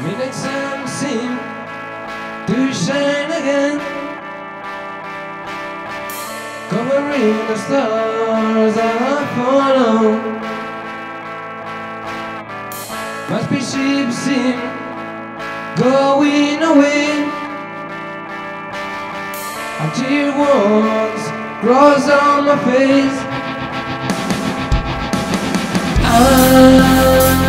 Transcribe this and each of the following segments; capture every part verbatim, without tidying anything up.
Midnight sun seemed to shine again, covering the stars that I follow. My spaceship seemed going away. A tear once crossed on my face. Ah,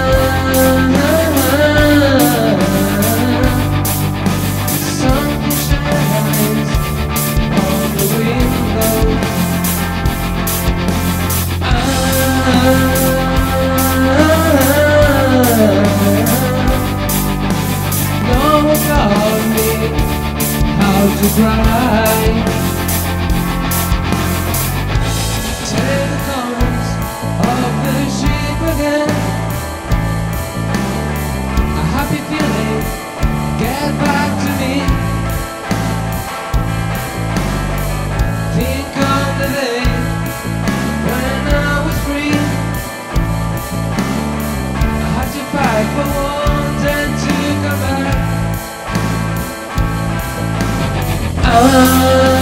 sun shines on the window. Ah, no one taught me how to cry. Take the colors of the ship again. A happy feeling get back to me. Think of the day when I was free. I had to fight for once and to come back. Ah,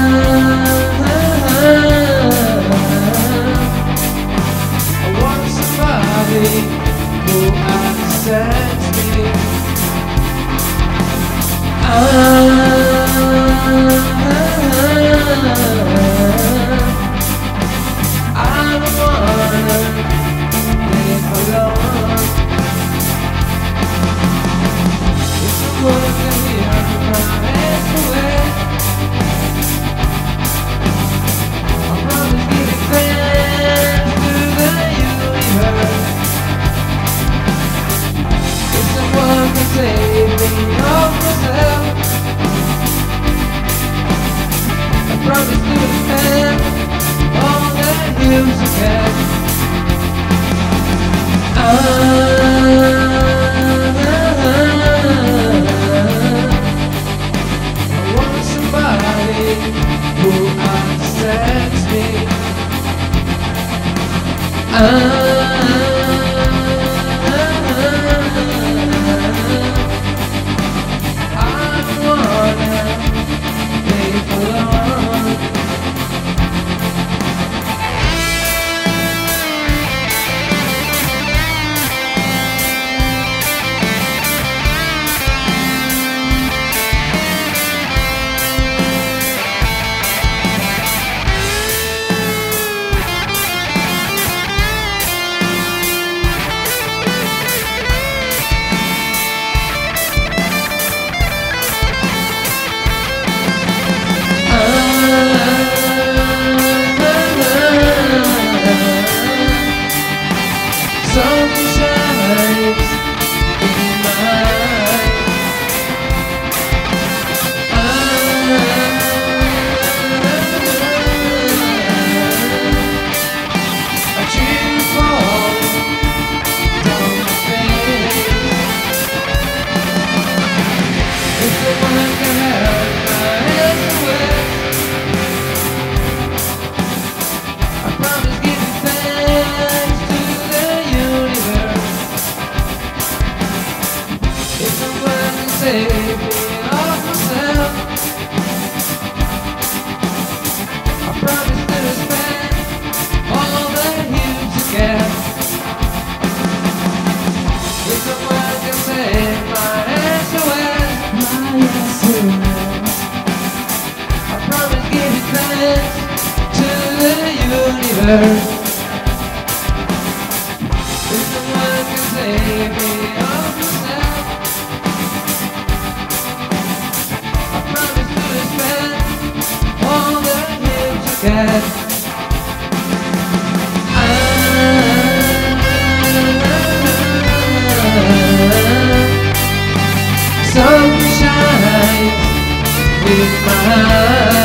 who understands me. Ah, I don't wanna live alone. If someone can hear my hands away, I promise giving thanks to the universe. Someone can save me of myself. I promise to defend all that gives a can. Ah, I want somebody who understands me. Ah, save me of myself. I promise to spend all that you get. If someone can save my S O S, my S O S, I promise give it thanks to the universe. If someone can save me of myself, all the hills you get. Sun shines in my eyes.